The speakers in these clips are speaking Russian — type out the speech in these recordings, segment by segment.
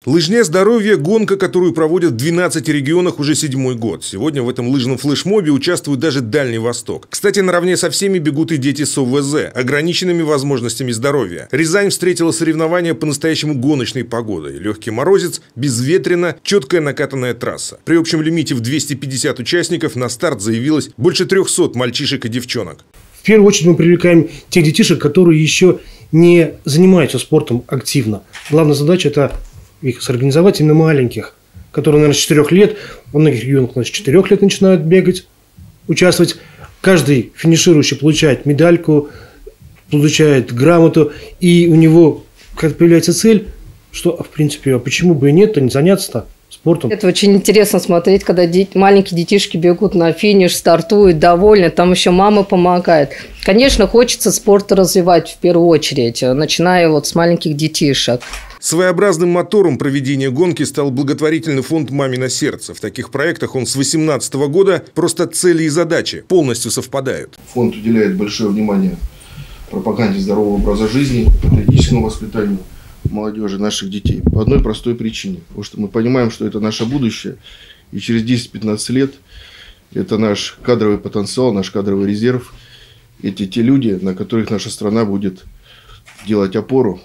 Лыжня здоровья – гонка, которую проводят в 12 регионах уже 7-й год. Сегодня в этом лыжном флешмобе участвует даже Дальний Восток. Кстати, наравне со всеми бегут и дети с ОВЗ, ограниченными возможностями здоровья. Рязань встретила соревнования по-настоящему гоночной погодой. Легкий морозец, безветренно, четкая накатанная трасса. При общем лимите в 250 участников на старт заявилось больше 300 мальчишек и девчонок. В первую очередь мы привлекаем тех детишек, которые еще не занимаются спортом активно. Главная задача – это их сорганизовать именно маленьких, которые, наверное, с 4 лет, во многих регионах, с 4 лет начинают бегать, участвовать. Каждый финиширующий получает медальку, получает грамоту, и у него как появляется цель, что, в принципе, а почему бы и нет, то не заняться-то спортом. Это очень интересно смотреть, когда маленькие детишки бегут на финиш, стартуют, довольны, там еще мама помогает. Конечно, хочется спорт развивать в первую очередь, начиная вот с маленьких детишек. Своеобразным мотором проведения гонки стал благотворительный фонд «Мамино сердце». В таких проектах он с 2018 года просто цели и задачи полностью совпадают. Фонд уделяет большое внимание пропаганде здорового образа жизни, патриотическому воспитанию молодежи, наших детей. По одной простой причине. Потому что мы понимаем, что это наше будущее. И через 10-15 лет это наш кадровый потенциал, наш кадровый резерв. Это те люди, на которых наша страна будет делать опору.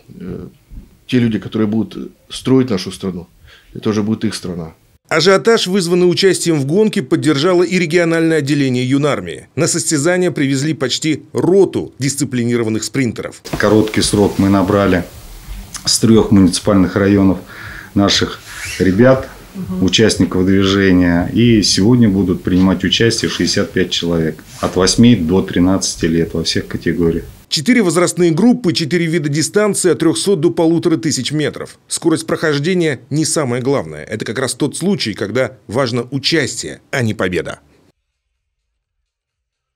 Те люди, которые будут строить нашу страну, это уже будет их страна. Ажиотаж, вызванный участием в гонке, поддержало и региональное отделение юнармии. На состязания привезли почти роту дисциплинированных спринтеров. Короткий срок мы набрали с 3 муниципальных районов наших ребят, участников движения. И сегодня будут принимать участие 65 человек. От 8 до 13 лет во всех категориях. 4 возрастные группы, 4 вида дистанции от 300 до 1500 метров. Скорость прохождения не самое главное. Это как раз тот случай, когда важно участие, а не победа.